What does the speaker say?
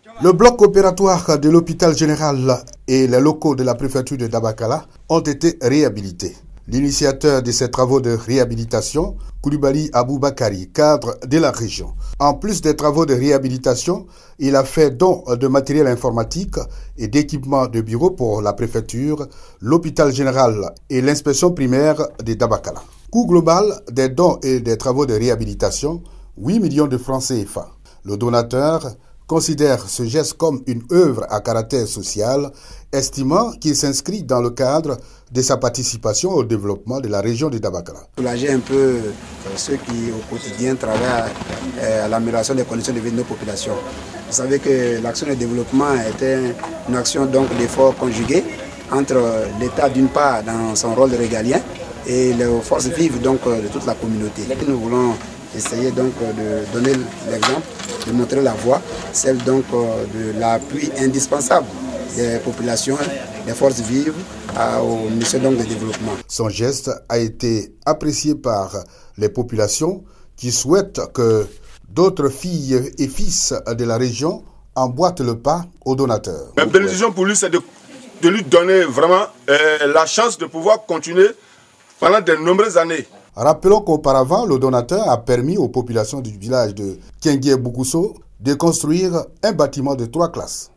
Le bloc opératoire de l'hôpital général et les locaux de la préfecture de Dabakala ont été réhabilités. L'initiateur de ces travaux de réhabilitation, Koulibaly Aboubakari, cadre de la région. En plus des travaux de réhabilitation, il a fait don de matériel informatique et d'équipements de bureau pour la préfecture, l'hôpital général et l'inspection primaire de Dabakala. Coût global des dons et des travaux de réhabilitation, 8 millions de francs CFA. Le donateur considère ce geste comme une œuvre à caractère social, estimant qu'il s'inscrit dans le cadre de sa participation au développement de la région de Dabakala. Soulager un peu ceux qui au quotidien travaillent à l'amélioration des conditions de vie de nos populations. Vous savez que l'action de développement est une action d'effort conjugué entre l'État d'une part dans son rôle régalien et les forces vives de toute la communauté. Nous voulons essayer de donner l'exemple, de montrer la voie, celle de l'appui indispensable des populations, des forces vives aux missions de développement. Son geste a été apprécié par les populations qui souhaitent que d'autres filles et fils de la région emboîtent le pas aux donateurs. Ma bénédiction pour lui, c'est de lui donner vraiment la chance de pouvoir continuer pendant de nombreuses années. Rappelons qu'auparavant, le donateur a permis aux populations du village de Kengue-Boukousso de construire un bâtiment de 3 classes.